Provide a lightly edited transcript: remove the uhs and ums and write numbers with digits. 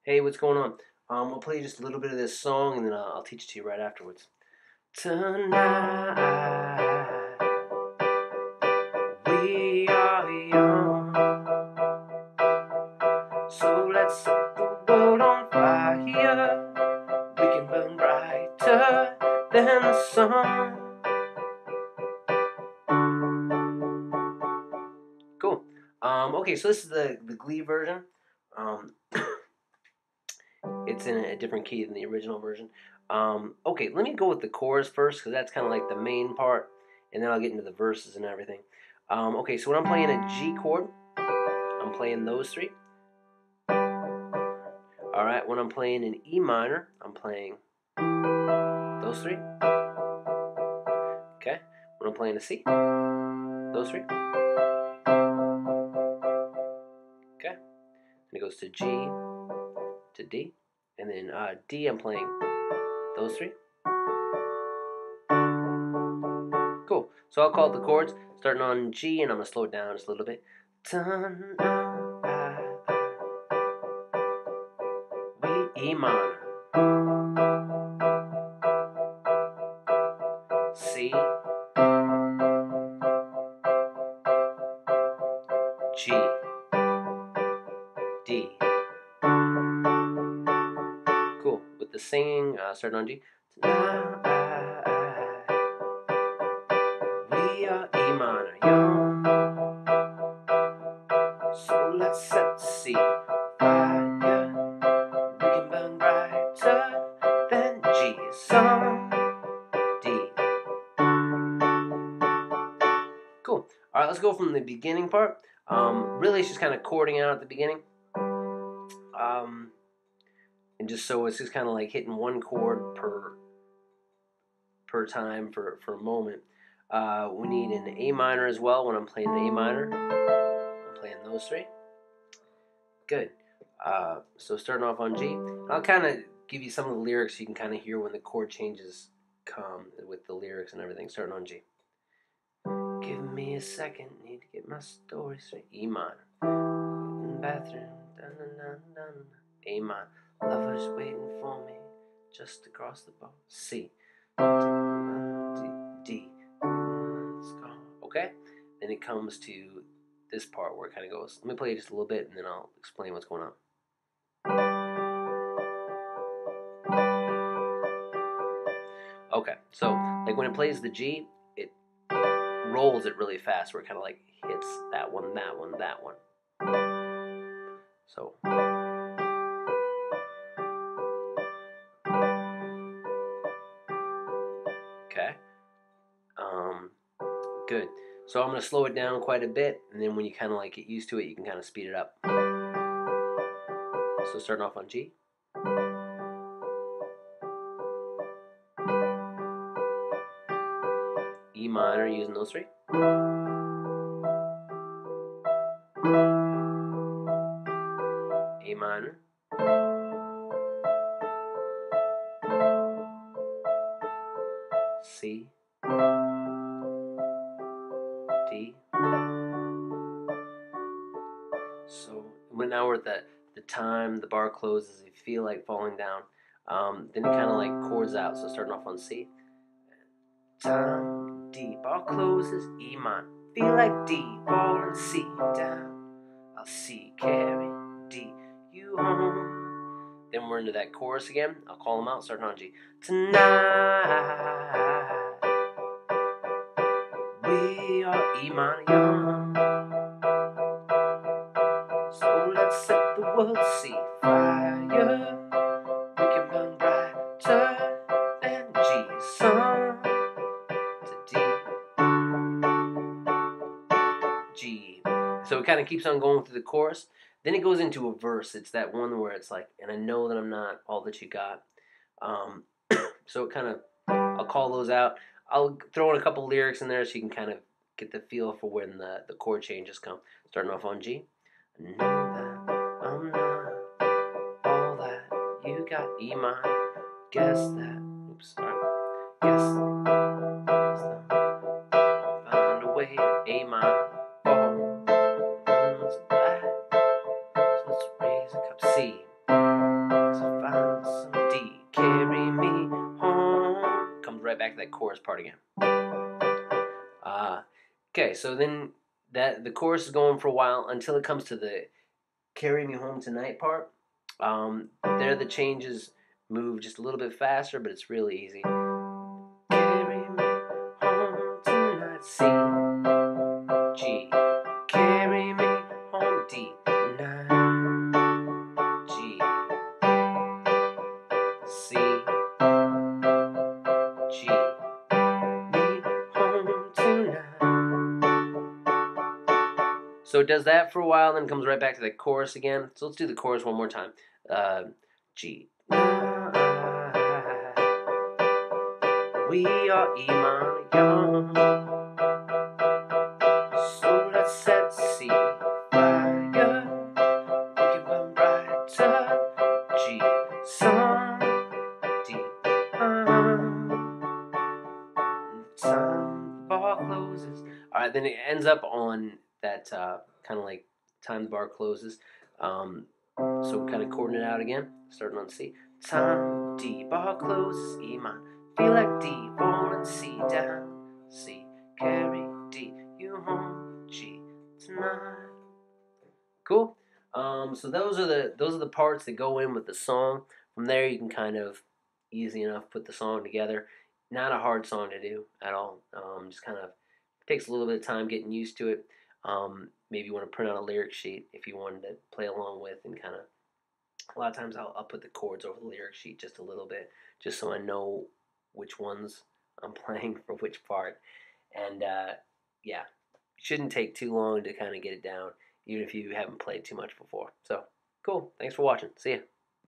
Hey, what's going on? I'll play just a little bit of this song and then I'll teach it to you right afterwards. Tonight, we are young, so let's set the world on fire. We can burn brighter than the sun. Cool. Okay, so this is the Glee version. Um, it's in a different key than the original version. Okay, let me go with the chorus first because that's kind of like the main part, and then I'll get into the verses and everything. Okay, so when I'm playing a G chord, I'm playing those three. All right, when I'm playing an E minor, I'm playing those three. Okay, when I'm playing a C, those three. Okay, and it goes to G, to D, and then D, I'm playing those three. Cool. So I'll call it the chords, starting on G, and I'm gonna slow it down just a little bit. E minor, C, G, D. Cool. With the singing, starting on G. We are E minor, young, so let's set the sea fire. We can burn brighter than G, some D. Cool. All right, let's go from the beginning part. Really, it's just kind of chording out at the beginning. And just so it's just kind of like hitting one chord per time for a moment. We need an A minor as well. When I'm playing an A minor, I'm playing those three. Good. So starting off on G, I'll kind of give you some of the lyrics so you can kind of hear when the chord changes come with the lyrics and everything. Starting on G. Give me a second, need to get my story straight. E minor. In the bathroom. Dun, dun, dun, dun. A minor. Lovers waiting for me just across the bar. C. D. Let's go. Okay? Then it comes to this part where it kind of goes. Let me play it just a little bit and then I'll explain what's going on. Okay, so like when it plays the G, it rolls it really fast where it kind of like hits that one, that one, that one. So. Okay. Good. So I'm going to slow it down quite a bit, and then when you kind of like get used to it, you can kind of speed it up. So starting off on G. E minor, using those three. A minor. C. D. So now we're at the time the bar closes, you feel like falling down. Then it kind of like chords out. So starting off on C. Time D. Bar closes. E minor. Feel like D. Falling C down. I'll C carry D. You home. Then we're into that chorus again. I'll call them out, starting on G. Tonight, we are E minor young, so let's set the world see fire. We can burn brighter than G, sun to D, G. So it kind of keeps on going through the chorus. Then it goes into a verse. It's that one where it's like, and I know that I'm not all that you got. So it kind of, I'll call those out. I'll throw in a couple lyrics in there so you can kind of get the feel for when the chord changes come. Starting off on G. I know that I'm not all that you got. E minor. Guess that. Oops, sorry. Guess that. Find a way to A minor. Fall. So let's raise a cup. C. chorus part again. Okay, so then the chorus is going for a while until it comes to the "Carry Me Home Tonight" part. There the changes move just a little bit faster, but it's really easy. Carry me home tonight, C, G. Carry me home, D, 9, G, C, G. Me home tonight. So it does that for a while, then comes right back to the chorus again. So let's do the chorus one more time. G. We are Iman Young, so let's set the sea fire. We can burn brighter. G, sun, D, time the bar closes. All right, then it ends up on that kind of like time the bar closes. So kind of chording it out again, starting on C. Time D, bar closes, Iman. Feel like D, falling C down, C, carry D, you home, G, tonight. Cool. So those are the parts that go in with the song. From there, you can kind of easy enough put the song together. Not a hard song to do at all. Just kind of takes a little bit of time getting used to it. Maybe you want to print out a lyric sheet if you wanted to play along with, and kind of a lot of times I'll put the chords over the lyric sheet just a little bit, just so I know which ones I'm playing for which part. And yeah, it shouldn't take too long to kind of get it down, even if you haven't played too much before. So cool. Thanks for watching. See ya.